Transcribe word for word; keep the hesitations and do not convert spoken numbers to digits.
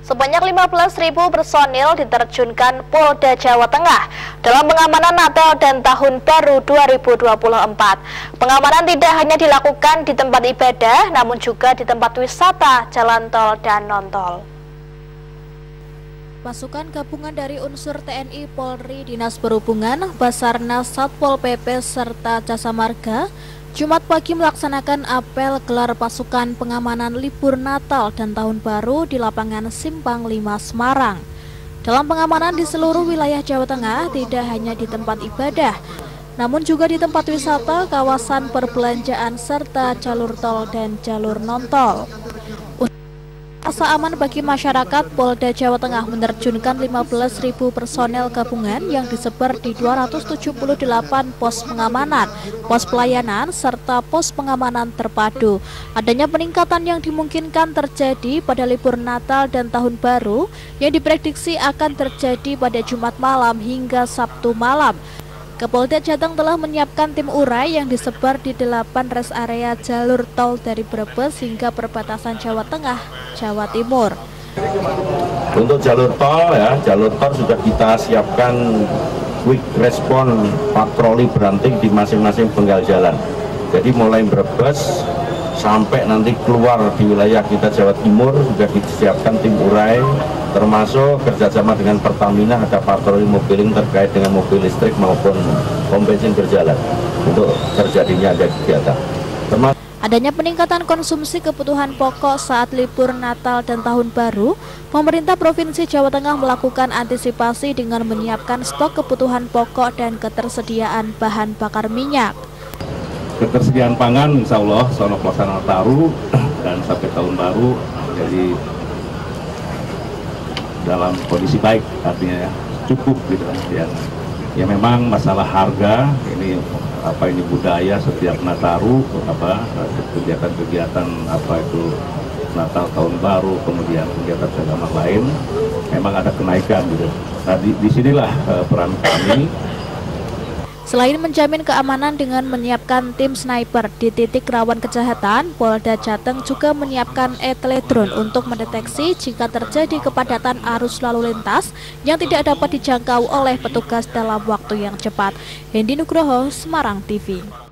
Sebanyak lima belas ribu personil diterjunkan Polda Jawa Tengah dalam pengamanan Natal dan Tahun Baru dua ribu dua puluh empat. Pengamanan tidak hanya dilakukan di tempat ibadah, namun juga di tempat wisata, jalan tol, dan non-tol. Pasukan gabungan dari unsur T N I, Polri, Dinas Perhubungan, Basarnas, Satpol P P, serta Jasa Marga Jumat pagi melaksanakan apel gelar pasukan pengamanan libur Natal dan Tahun Baru di lapangan Simpang lima Semarang. Dalam pengamanan di seluruh wilayah Jawa Tengah, tidak hanya di tempat ibadah, namun juga di tempat wisata, kawasan perbelanjaan, serta jalur tol dan jalur non-tol. Rasa aman bagi masyarakat, Polda Jawa Tengah menerjunkan lima belas ribu personel gabungan yang disebar di dua ratus tujuh puluh delapan pos pengamanan, pos pelayanan, serta pos pengamanan terpadu. Adanya peningkatan yang dimungkinkan terjadi pada libur Natal dan Tahun Baru yang diprediksi akan terjadi pada Jumat malam hingga Sabtu malam. Kapolda Jateng telah menyiapkan tim urai yang disebar di delapan rest area jalur tol dari Brebes hingga perbatasan Jawa Tengah, Jawa Timur. Untuk jalur tol ya, jalur tol sudah kita siapkan quick respon patroli beranting di masing-masing penggal jalan. Jadi mulai Brebes sampai nanti keluar di wilayah kita Jawa Timur sudah disiapkan tim urai, termasuk kerjasama dengan Pertamina ada patroli mobiling terkait dengan mobil listrik maupun pom bensin berjalan untuk terjadinya ada kegiatan. Termasuk adanya peningkatan konsumsi kebutuhan pokok saat libur Natal dan Tahun Baru, pemerintah Provinsi Jawa Tengah melakukan antisipasi dengan menyiapkan stok kebutuhan pokok dan ketersediaan bahan bakar minyak. Ketersediaan pangan insya Allah selama pelaksanaan Nataru dan sampai Tahun Baru jadi dalam kondisi baik, artinya ya, cukup gitu ya. Ya memang masalah harga ini apa ini budaya setiap Nataru apa kegiatan-kegiatan apa itu Natal Tahun Baru kemudian kegiatan agama lain memang ada kenaikan gitu. Nah di, disinilah uh, peran kami. Selain menjamin keamanan dengan menyiapkan tim sniper di titik rawan kejahatan, Polda Jateng juga menyiapkan e-teledrone untuk mendeteksi jika terjadi kepadatan arus lalu lintas yang tidak dapat dijangkau oleh petugas dalam waktu yang cepat. Hendi Nugroho, Semarang T V.